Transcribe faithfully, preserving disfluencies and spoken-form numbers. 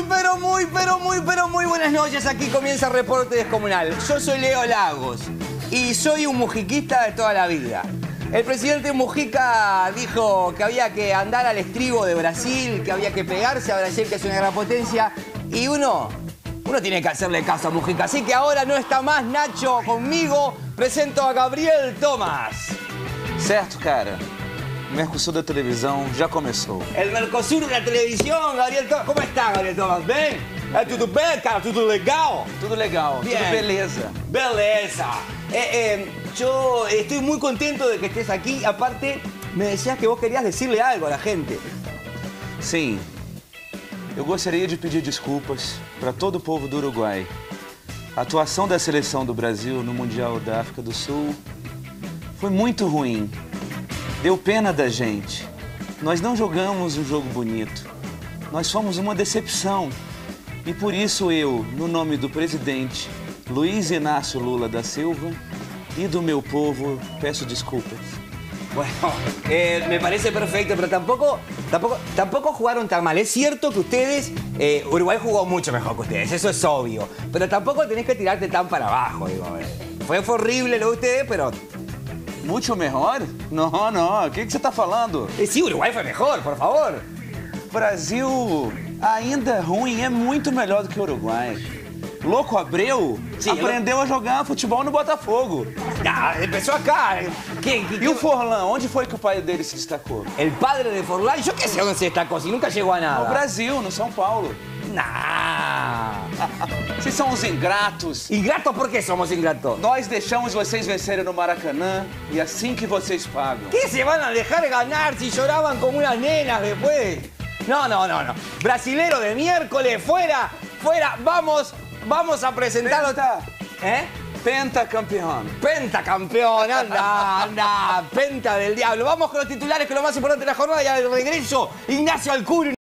Muy, pero muy, pero muy, pero muy buenas noches. Aquí comienza Reporte Descomunal. Yo soy Leo Lagos y soy un mujiquista de toda la vida. El presidente Mujica dijo que había que andar al estribo de Brasil, que había que pegarse a Brasil, que es una gran potencia. Y uno, uno tiene que hacerle caso a Mujica. Así que ahora no está más Nacho conmigo. Presento a Gabriel Tomás. Certo, cara. Mercosul da televisão já começou. El Mercosur de la televisión, Gabriel Tomás. ¿Cómo está, Gabriel Tomás? ¿Ven? ¿É tudo bem, cara? ¿Tudo legal? Tudo legal, Bien. tudo beleza. Beleza. Eh, eh, yo estoy muy contento de que estés aquí. Aparte, me decías que vos querías decirle algo a la gente. Sim, eu gostaria de pedir desculpas para todo o povo do Uruguai. A atuação da seleção do Brasil no Mundial da África do Sul foi muito ruim. Deu pena da gente. Nós não jogamos um jogo bonito. Nós fomos uma decepção. E por isso eu, no nome do presidente Luiz Inácio Lula da Silva y do meu povo, peço desculpas. Bueno, eh, me parece perfecto, pero tampoco, tampoco, tampoco jugaron tan mal. Es cierto que ustedes, eh, Uruguay jugó mucho mejor que ustedes, eso es obvio. Pero tampoco tenés que tirarte tan para abajo, digo. Eh. Fue, fue horrible lo de ustedes, pero... Muito melhor? Não, não. O que, que você está falando? Eh, sí, Uruguay fue mejor, por favor. Brasil, ainda ruim, é muito melhor do que o Uruguai. Louco Abreu Sim, aprendeu a jogar futebol no Botafogo. Ah, empezó acá. ¿Qué, qué, E o Forlan, onde foi que o pai dele se destacou? El padre de Forlán, yo qué sé dónde se destacó, si nunca llegó a No nada. Brasil, no São Paulo. Nah. Vocês são os ingratos. ¿Ingratos? ¿Por qué somos ingratos? Nós deixamos vocês vencerem no Maracanã e assim que vocês pagam. ¿Qué se van a dejar ganar si lloraban como unas nenas después? No, no, no, no. Brasilero de miércoles, fuera, fuera. Vamos, vamos a presentarlo. Penta. ¿Eh? Pentacampeão. Pentacampeón, anda, anda. Penta del diablo. Vamos con los titulares, que es lo más importante de la jornada. Y al regreso, Ignacio Alcuri.